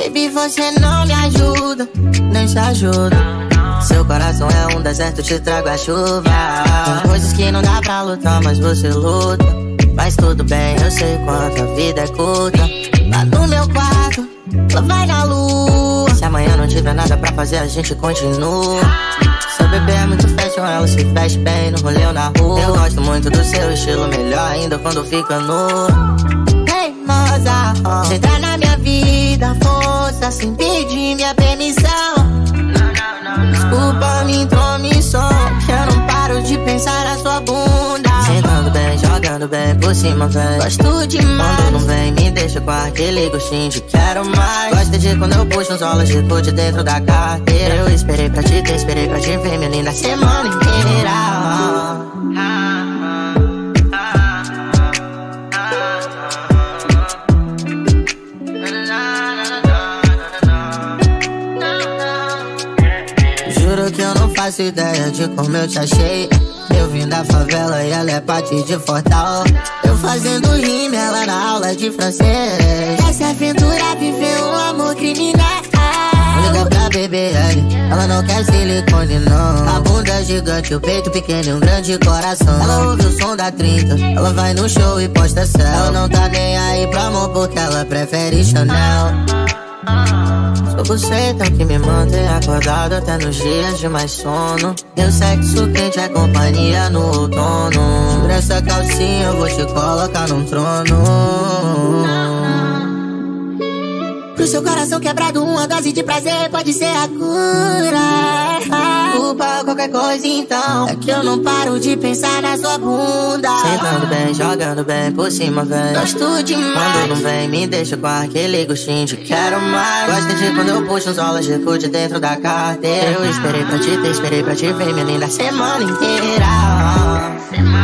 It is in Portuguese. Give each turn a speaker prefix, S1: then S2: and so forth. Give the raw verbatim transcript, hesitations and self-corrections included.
S1: Baby, você não me ajuda, nem se ajuda. Seu coração é um deserto, te trago a chuva. Tem coisas que não dá pra lutar, mas você luta. Mas tudo bem, eu sei quanto a vida é curta. Lá no meu quarto, ela vai na lua. Se amanhã não tiver nada pra fazer, a gente continua. Seu bebê é muito fashion, ela se veste bem no rolê ou na rua. Eu gosto muito do seu estilo, melhor ainda quando fica nua. Teimosa, oh. Entra na minha vida, força, sem pedir minha permissão. Desculpa minha intromissão, que eu não paro de pensar na sua bunda. Sentando bem, jogando bem por cima, vem. Gosto demais. Quando não vem, me deixa com aquele gostinho de quero mais. Gosta de quando eu puxo uns rolos de food dentro da carteira. Eu esperei pra te ter, esperei pra te ver, minha linda, semana inteira. Juro que eu não faço ideia de como eu te achei. Eu vim da favela e ela é parte de Fortal. Eu fazendo rima, ela na aula de francês. Essa aventura viveu um amor criminal. Liga pra B B L, ela não quer silicone não. A bunda é gigante, o peito pequeno e um grande coração. Ela ouve o som da trinta, ela vai no show e posta céu. Ela não tá nem aí pra amor porque ela prefere Chanel. Sou você então que me mantém acordado até nos dias de mais sono. Meu sexo quente é companhia no outono. Por essa calcinha eu vou te colocar num trono. Pro seu coração quebrado, uma dose de prazer pode ser a cura. Culpa qualquer coisa então, é que eu não paro de pensar na sua bunda. Sentando bem, jogando bem por cima, vem. Gosto demais. Quando não vem, me deixa com aquele gostinho de quero mais. Gosta de quando eu puxo uns rolos de food dentro da carteira. Eu esperei pra te ter, esperei pra te ver, minha linda, semana inteira.